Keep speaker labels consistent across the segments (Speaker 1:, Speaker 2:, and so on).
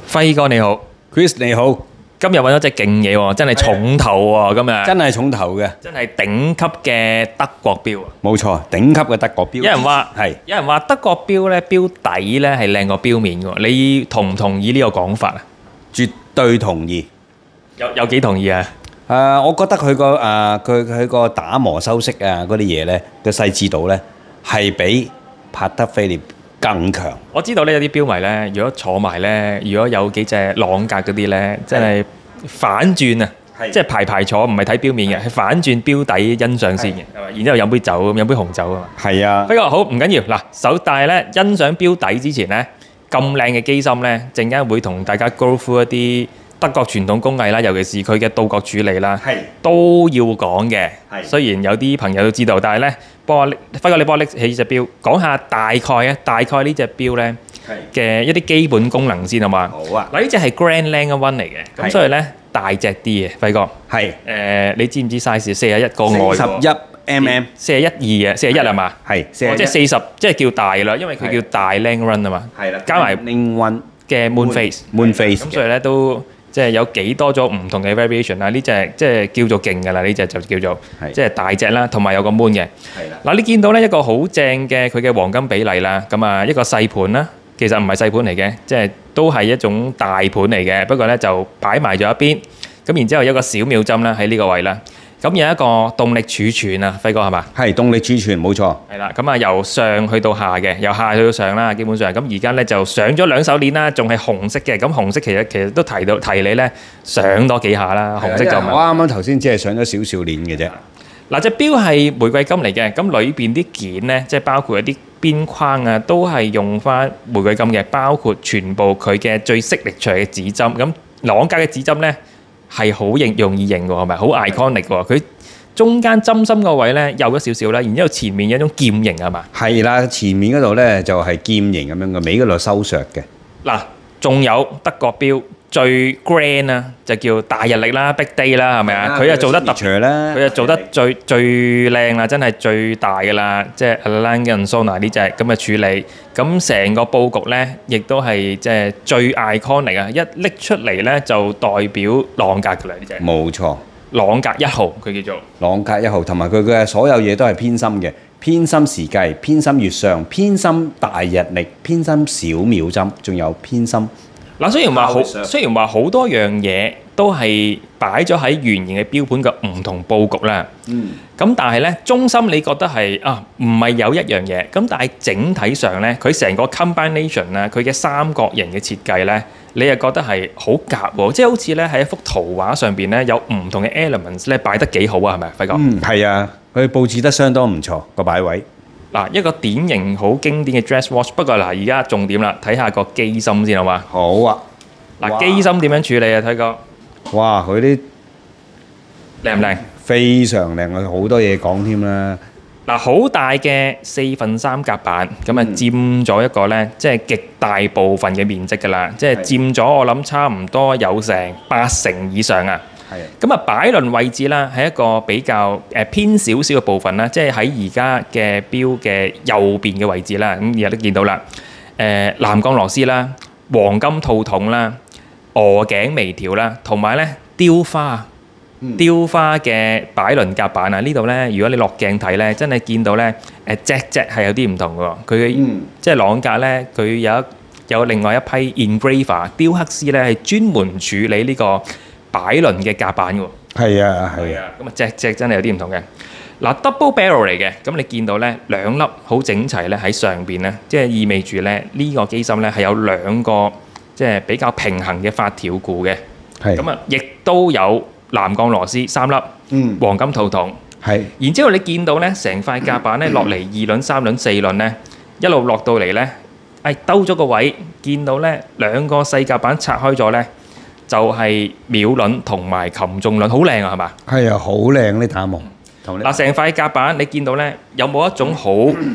Speaker 1: 輝哥你好，
Speaker 2: Chris 你好，
Speaker 1: 今日揾咗隻勁嘢喎，真係重頭喎，今日
Speaker 2: 真係重頭嘅，
Speaker 1: 真係頂級嘅德國錶啊！
Speaker 2: 冇錯，頂級嘅德國錶。
Speaker 1: 有人話
Speaker 2: 係，
Speaker 1: 有人話德國錶咧，錶底咧係靚過錶面嘅喎，你同唔同意呢個講法啊？
Speaker 2: 絕對同意。
Speaker 1: 有幾同意啊？
Speaker 2: 我覺得佢個打磨修飾啊嗰啲嘢咧嘅細緻度咧係比帕德菲列更強。
Speaker 1: 我知道咧有啲錶迷咧，如果坐埋咧，如果有幾隻朗格嗰啲咧，真係反轉啊！即係排坐，唔係睇錶面嘅，係反轉錶底欣賞先嘅，係咪？然之後飲杯酒，飲杯紅酒啊嘛。
Speaker 2: 係啊，
Speaker 1: 不過好唔緊要嗱，但係咧欣賞錶底之前咧，咁靚嘅機芯咧，陣間會同大家 go through 一啲德國傳統工藝啦，尤其是佢嘅倒角處理啦，都要講嘅。雖然有啲朋友都知道，但係咧，輝哥你幫我拎起隻錶，講下大概呢隻錶咧嘅一啲基本功能先好嘛？
Speaker 2: 好啊。
Speaker 1: 嗱，呢隻係 Grand Lange One 嚟嘅，咁所以咧大隻啲嘅，輝哥。係。你知唔知 size 41個外喎
Speaker 2: 41mm，
Speaker 1: 41啊，41係嘛？
Speaker 2: 係。
Speaker 1: 即係40，即係叫大啦，因為佢叫大 Lange One 啊嘛。係啦。加埋
Speaker 2: Lange One
Speaker 1: 嘅 Moon Face。咁所以咧都即係有幾多種唔同嘅 variation 啦。呢隻即係叫做勁㗎啦，呢隻就叫做即係大隻啦，同埋有個 moon 嘅。係啦。嗱，你見到咧一個好正嘅佢嘅黃金比例啦，咁啊一個細盤啦，其實唔係細盤嚟嘅，即係都係一種大盤嚟嘅，不過咧就擺埋咗一邊。咁然之後有個小秒針啦喺呢個位啦。咁有一個動力儲存啊，輝哥係嘛？係動力儲存，冇錯。係啦，咁啊由上去到下嘅，由下去到上啦，基本上。咁而家咧就上咗兩手鏈啦，仲係紅色嘅。咁紅色其實都提你咧上多幾下啦，紅色就唔係。我啱啱頭先只係上咗少少鏈嘅啫。嗱，隻錶係玫瑰金嚟嘅，咁裏邊啲件咧，即係包括一啲邊框啊，都係用翻玫瑰金嘅，包括全部佢嘅最色力場嘅指針。咁朗格嘅指針咧，係好容易認喎，係咪？好 iconic 喎，佢中間針心個位咧幼咗少少啦，然之後前面有一種劍形係嘛？係啦，前面嗰度咧就係劍形咁樣嘅，尾嗰度收削嘅。嗱，仲有德國錶最 grand 啊，就叫大日曆啦、Big Day 啦，係咪啊？佢又做得特別啦，佢又做得最靚啦，真係最大㗎啦，即係 Lange & Söhne 呢隻咁嘅處理。咁成個佈局咧，亦都係即係最 iconic 啊！一拎出嚟咧，就代表朗格㗎啦呢隻。冇錯，朗格1號佢叫做。朗格1號，同埋佢嘅所有嘢都係偏心嘅，偏心時計、偏心月相、偏心大日曆、偏心小秒針，仲有偏心。嗱，雖然話好多樣嘢都係擺咗喺圓形嘅標盤嘅唔同佈局啦，咁但係咧中心你覺得係唔係有一樣嘢，咁但係整體上咧佢成個 combination 啊，佢嘅三角形嘅設計咧，你又覺得係好夾喎，即係好似咧喺一幅圖畫上邊咧有唔同嘅 elements 咧擺得幾好啊，係咪輝哥？係啊，佢佈置得相當唔錯個擺位。嗱，一個典型好經典嘅 dress watch， 不過嗱，而家重點啦，睇下個機芯先好嘛？好啊。嗱，機芯點樣處理啊？輝哥？哇，佢啲靚唔靚？非常靚啊，好多嘢講添啦。嗱，好大嘅4/3夾板，咁啊佔咗一個咧，即係極大部分嘅面積㗎啦，即係佔咗我諗差唔多有成80%以上啊。咁啊，擺輪位置啦，係一個比較偏少少嘅部分啦，即係喺而家嘅錶嘅右邊嘅位置啦。咁而家都見到啦，藍鋼螺絲啦，黃金套筒啦，鵝頸微調啦，同埋咧雕花嘅擺輪夾板啊！呢度咧，如果你落鏡睇咧，真係見到咧隻係有啲唔同嘅喎。佢即係朗格咧，佢有另外一批 engraver 雕刻師咧，係專門處理呢個擺輪嘅夾板喎。係啊，係啊。咁啊，隻真係有啲唔同嘅。嗱 double barrel 嚟嘅，咁你見到咧兩粒好整齊咧喺上邊咧，即係意味住咧呢個機芯咧係有兩個即係比較平衡嘅發條固嘅。係。咁啊，亦都有藍鋼螺絲3粒，黃金套筒。係。然之後你見到咧成塊夾板咧落嚟2輪、3輪、4輪咧，一路落到嚟咧，兜咗個位，見到咧兩個細夾板拆開咗咧。就係秒輪同埋擒縱輪，好靚啊，係嘛？係啊，好靚呢打磨。嗱，成塊夾板你見到咧，有冇一種好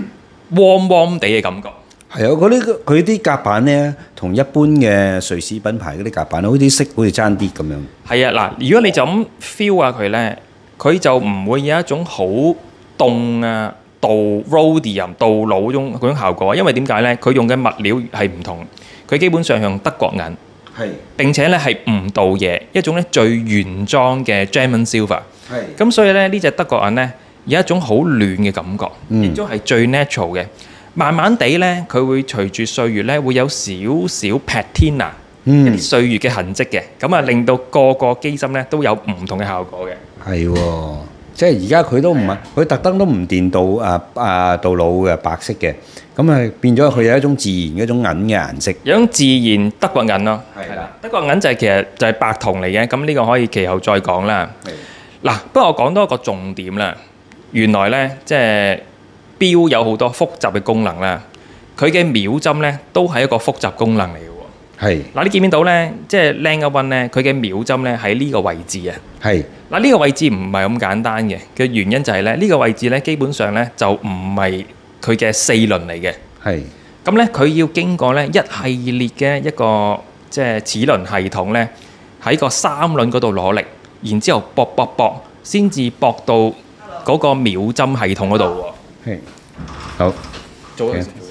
Speaker 1: warm 地嘅感覺？係啊，佢啲夾板咧，同一般嘅瑞士品牌嗰啲夾板，好似色好似爭啲咁樣。係啊，嗱，如果你就咁 feel 下佢咧，佢就唔會有一種好凍啊、rhodium 鍍鋁嗰種效果，因為點解咧？佢用嘅物料係唔同，佢基本上用德國銀。 並且咧係唔倒嘢，一種咧最原裝嘅 German Silver。咁所以咧呢隻德國銀咧有一種好暖嘅感覺，亦都係最 natural 嘅。慢慢地咧，佢會隨住歲月咧會有少少 patina，一啲歲月嘅痕跡嘅，咁啊令到個個機芯咧都有唔同嘅效果嘅。
Speaker 2: 係喎，即係而家佢都唔係，佢特登都唔電鍍鍍鋁嘅白色嘅，咁啊變咗佢有一種自然嘅一種銀嘅顏色，
Speaker 1: 有種自然德國銀咯。係啦，德國銀就係其實就係白銅嚟嘅，咁呢個可以其後再講啦。嗱，不過我講多一個重點啦，原來咧即係錶有好多複雜嘅功能啦，佢嘅秒針咧都係一個複雜功能嚟嘅喎。係嗱，你見唔見到咧？即係 Langer One咧，佢嘅秒針咧喺呢個位置啊。係嗱，呢個位置唔係咁簡單嘅原因就係咧，呢個位置咧基本上咧就唔係佢嘅四輪嚟嘅。係咁咧，佢要經過咧一系列嘅一個即係齒輪系統咧，喺個三輪嗰度攞力，然之後搏先至搏到嗰個秒針系統嗰度喎。係好，做一陣。